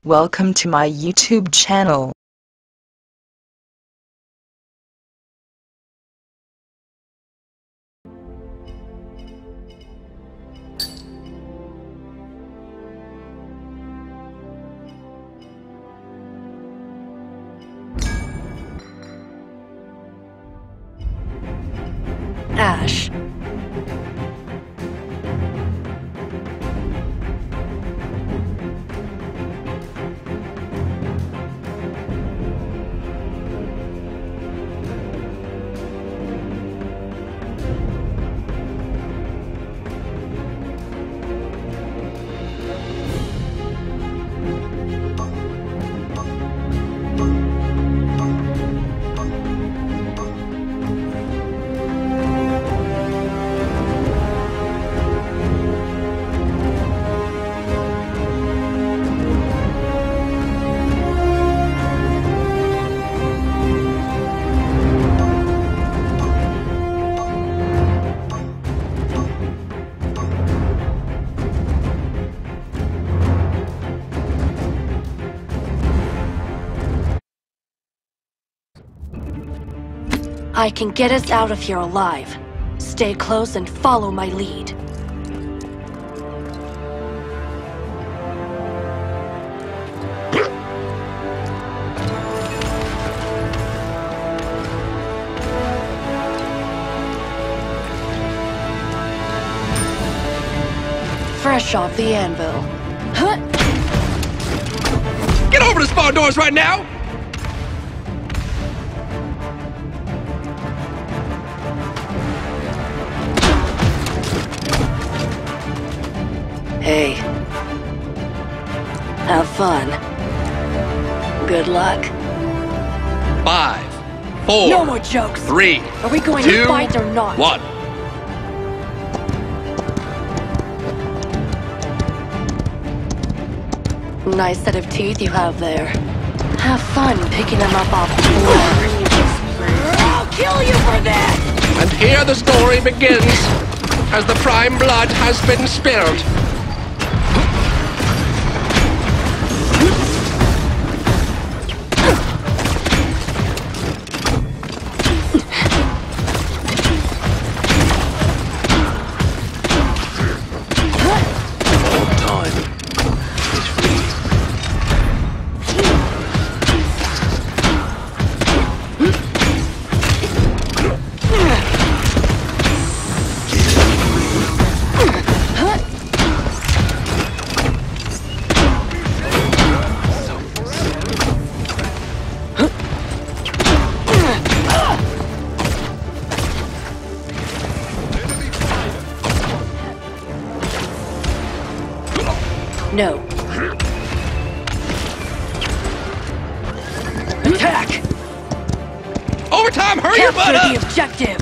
Welcome to my YouTube channel. Ash. I can get us out of here alive. Stay close and follow my lead. Fresh off the anvil. Huh? Get over the spawn doors right now! Hey. Have fun. Good luck. 5, 4, No more jokes! 3, Are we going 2, to fight or not? 1. Nice set of teeth you have there. Have fun picking them up off the floor. I'll kill you for this! And here the story begins, as the prime blood has been spilled. No. Attack! Overtime, hurry your butt Capture up! the objective!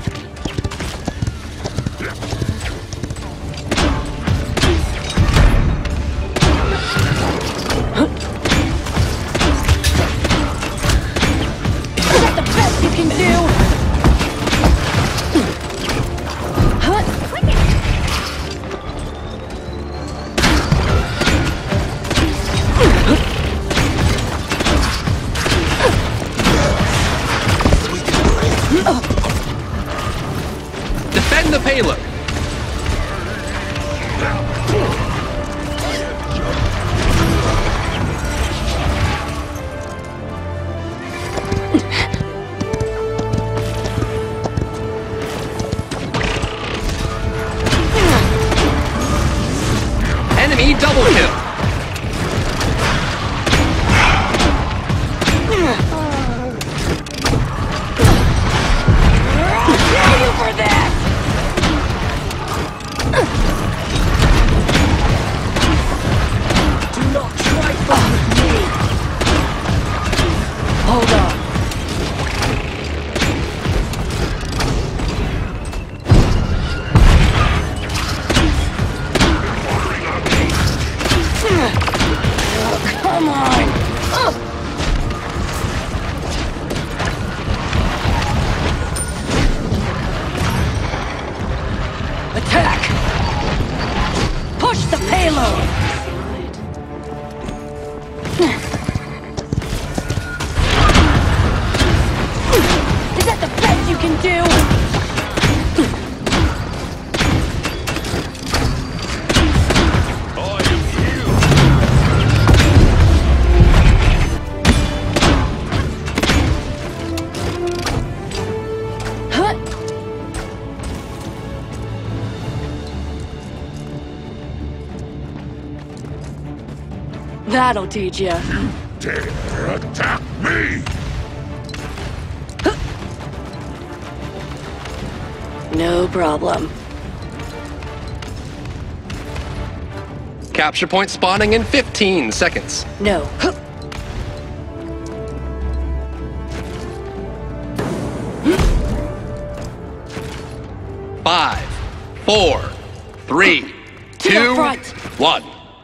Is that the best you can do? Defend the payload. Enemy double kill. I'll kill you for that! Do not trifle with me! Hold on. Come on! Attack! Push the payload! That'll teach ya. Dare attack me! No problem. Capture point spawning in 15 seconds. No. 5, 4, 3, To the 2, front. 1.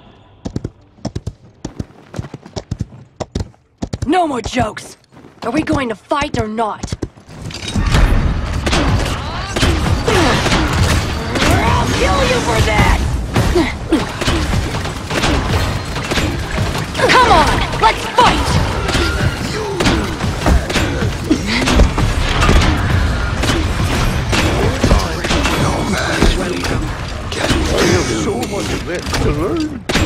No more jokes. Are we going to fight or not? I'll kill you for that! Come on, let's fight! So much left to learn.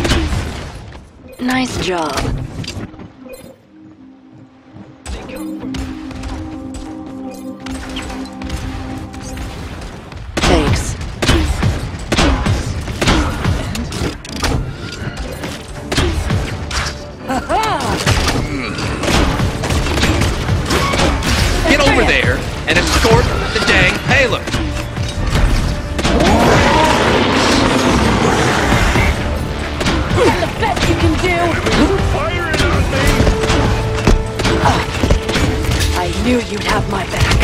Nice job. Thanks. Get over there and escort the dang payload. That's the best you can do! Firing on me! I knew you'd have my back.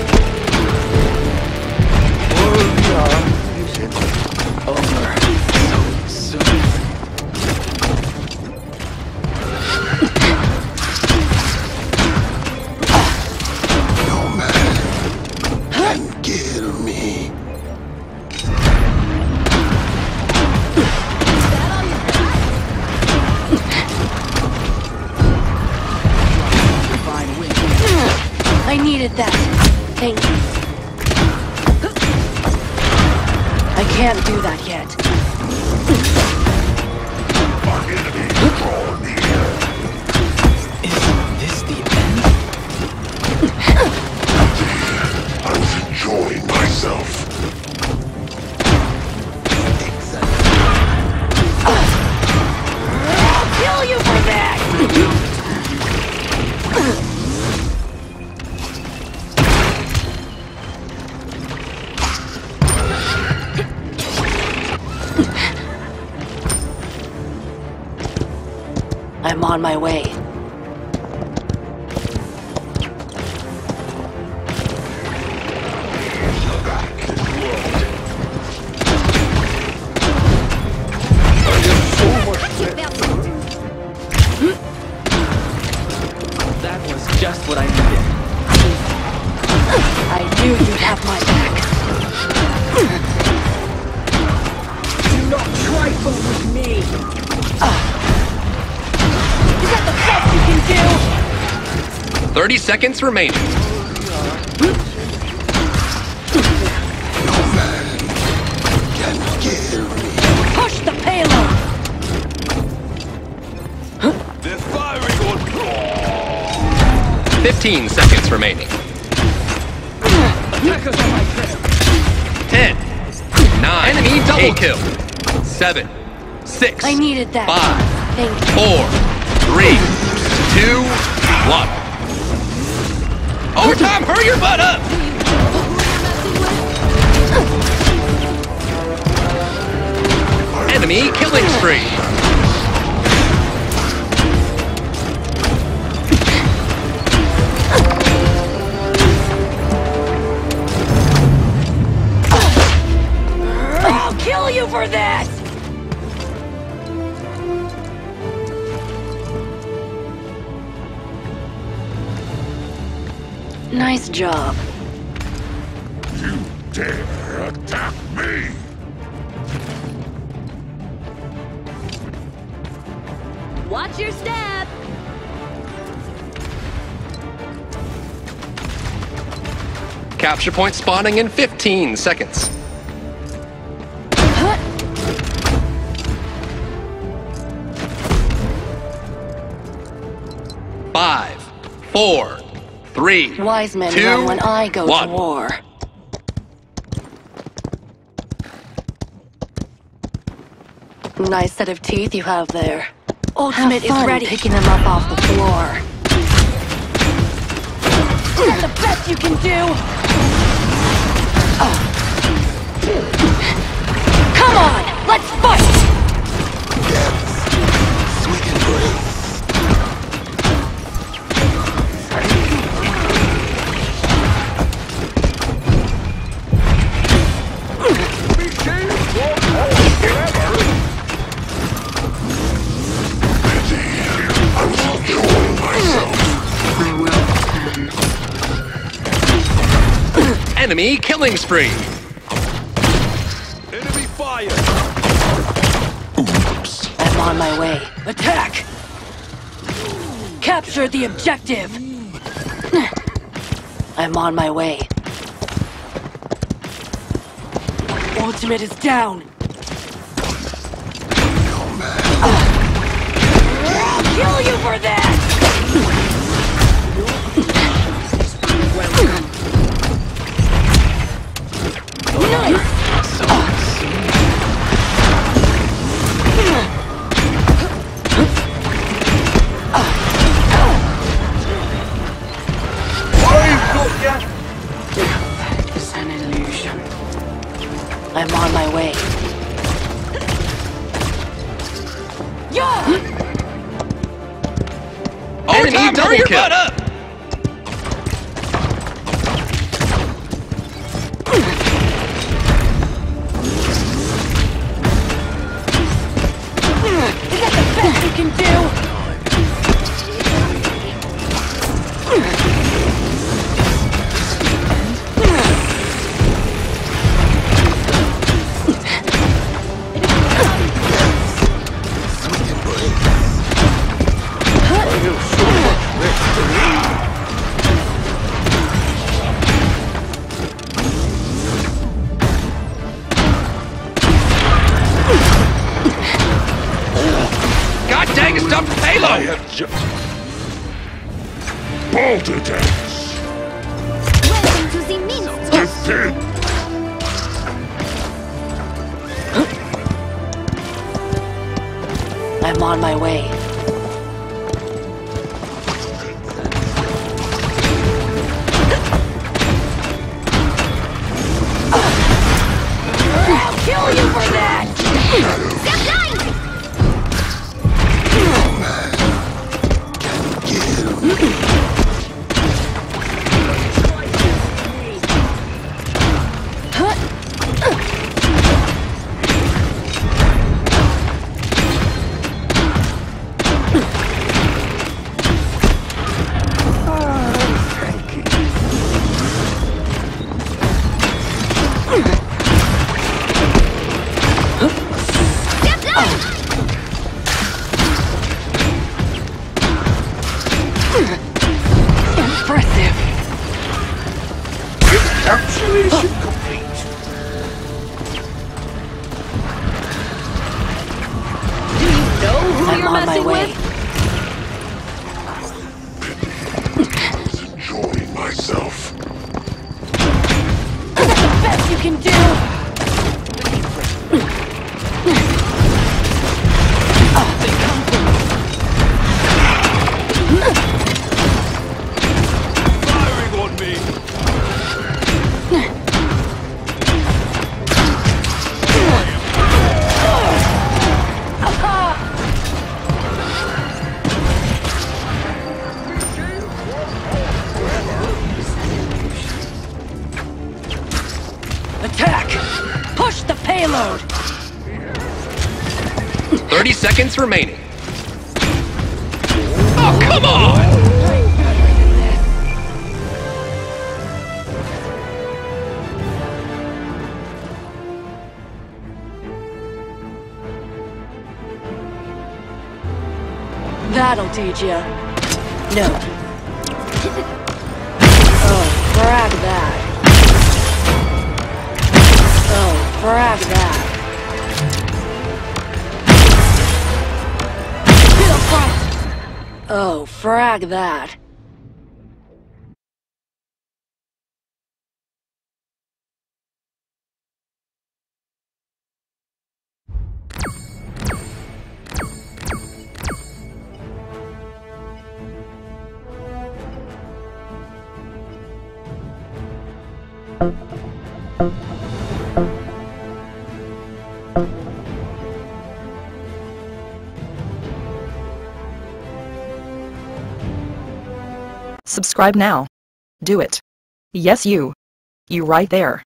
Kill me. I needed that. Thank you. I can't do that yet. Our enemy draw near. Is this the end? I was enjoying myself. I'll kill you for that! I'm on my way. That was just what I needed. I knew you'd have my back. Do not trifle with me! Is that the best you can do? 30 seconds remaining. Can kill me. Push the payload! They're firing on 15 seconds remaining. Attackers on my trail! 10, 9, enemy double kill. 7, 6, I needed that. 5, Thank you. 4, 3, 2, 1. Overtime, hurry your butt up! Enemy killing spree. I'll kill you for that! Nice job. You dare attack me! Watch your step! Capture point spawning in 15 seconds. Huh? 5, 4, 3, Wise men 2, run when I go 1. to war. Nice set of teeth you have there. Ultimate is ready. Picking them up off the floor. Is that the best you can do? Come on, let's fight! Sweet and brave. Enemy killing spree. Enemy fire. I'm on my way. Attack! Capture the objective! I'm on my way. Ultimate is down. I'll kill you for that! Nice! It's an illusion. I'm on my way. Enemy double kill. Is that the best you can do? God dang, it's dumped I payload! have just balderdash. Welcome to the Minsk. Defeat. I'm on my way. I'll kill you for that! Impressive. Encapsulation complete. I'm on my way. Enjoying myself. Is that the best you can do? Firing on me. Attack! Push the payload! 30 seconds remaining. Oh, come on! That'll teach ya. No. Oh, frag that. Oh, frag that. To the front! Oh, frag that. Subscribe now. Do it. Yes, you. You right there.